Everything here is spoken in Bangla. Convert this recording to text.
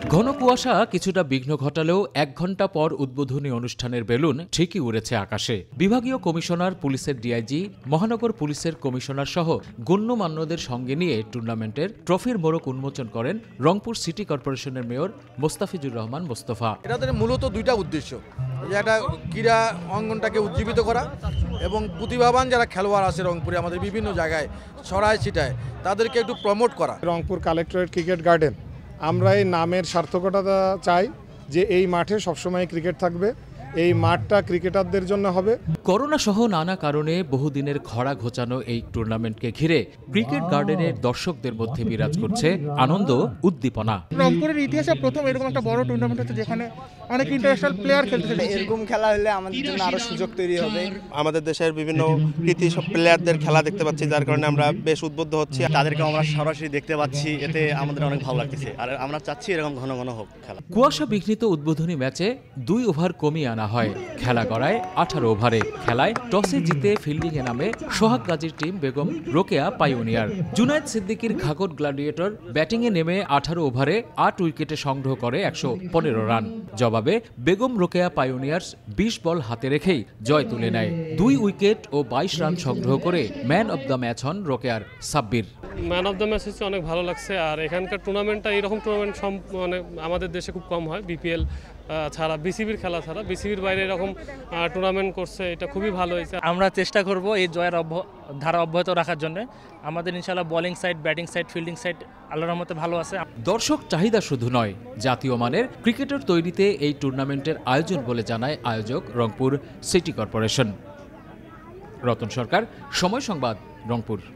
ঘন কুয়াশা কিছুটা বিঘ্ন ঘটালেও ১ ঘণ্টা পর উদ্বোধনী অনুষ্ঠানের বেলুন ঠিকই উড়েছে আকাশে। বিভাগীয় কমিশনার, পুলিশের ডিআইজি, মহানগর পুলিশের কমিশনার সহ গণ্যমান্যদের সঙ্গে নিয়ে টুর্নামেন্টের ট্রফির মোড়ক উন্মোচন করেন রংপুর সিটি কর্পোরেশনের মেয়র মোস্তাফিজুর রহমান মোস্তফা। এটাদের মূলত দুইটা উদ্দেশ্য, একটা ক্রীড়া অঙ্গনটাকে উজ্জীবিত করা এবং প্রতিভাবান যারা খেলোয়াড় আছে রংপুরে আমাদের বিভিন্ন জায়গায় ছড়ায় ছিটায় তাদেরকে একটু প্রমোট করা। রংপুর কালেক্টরেট ক্রিকেট গার্ডেন, আমরা এই নামের সার্থকতা চাই যে এই মাঠে সবসময় ক্রিকেট থাকবে, এই মাঠটা ক্রিকেটারদের জন্য হবে। করোনা সহ নানা কারণে বহুদিনের খরা ঘোচানো এই টুর্নামেন্টকে ঘিরে ক্রিকেট গার্ডেনের দর্শকদের মধ্যে বিরাজ করছে আনন্দ, উদ্দীপনা। রংপুরের ইতিহাসে প্রথম এরকম একটা বড় টুর্নামেন্ট হচ্ছে যেখানে অনেক ইন্টারন্যাশনাল প্লেয়ার খেলতেছে। এরকম খেলা হলে আমাদের জন্য আরো সুযোগ তৈরি হবে। আমাদের দেশের বিভিন্ন কৃতি সব প্লেয়ারদের খেলা দেখতে পাচ্ছি, যার কারণে আমরা বেশ উদ্বুদ্ধ হচ্ছি। তাদেরকে আমরা সরাসরি দেখতে পাচ্ছি, এতে আমাদের অনেক ভালো লাগতেছে। আর আমরা চাচ্ছি এরকম ঘন ঘন হোক খেলা। কুয়াশা বিঘ্নিত উদ্বোধনী ম্যাচে 2 ওভার কমিয়ে আনা হয়। খেলা গড়ায় 18 ওভারে। খেলায় টসে জিতে ফিল্ডিংয়ে নামে সোহাগ গাজীর টিম বেগম রোকেয়া পাইওনিয়ার। জুনায়েদ সিদ্দিকীর ঘাঘট গ্ল্যাডিয়েটর ব্যাটিংয়ে নেমে 18 ওভারে 8 উইকেটে সংগ্রহ করে 115 রান। জবাবে বেগম রোকেয়া পাইওনিয়ার্স 20 বল হাতে রেখেই জয় তুলে নেয়। 2 উইকেট ও 22 রান সংগ্রহ করে ম্যান অব দ্য ম্যাচ হন রোকেয়ার Sabbir. Man of the match হচ্ছে অনেক ভালো লাগছে। আর এখানকার টুর্নামেন্টটা এরকম টুর্নামেন্ট মানে আমাদের দেশে খুব কম হয়। বিপিএল ছাড়া, বিসিবির খেলা ছাড়া, বিসিবির বাইরে এরকম টুর্নামেন্ট করছে, এটা খুবই ভালো হয়েছে। আমরা চেষ্টা করব এই জয়ের ধারা অব্যাহত রাখার জন্য। আমাদের ইনশাআল্লাহ bowling side, batting side, fielding side আল্লাহর রহমতে ভালো আছে। দর্শক চাহিদা শুধু নয়, জাতীয় মানের ক্রিকেটার তৈরিতে এই টুর্নামেন্টের আয়োজন বলে জানায় আয়োজক রংপুর সিটি কর্পোরেশন। রতন সরকার, সময় সংবাদ, রংপুর।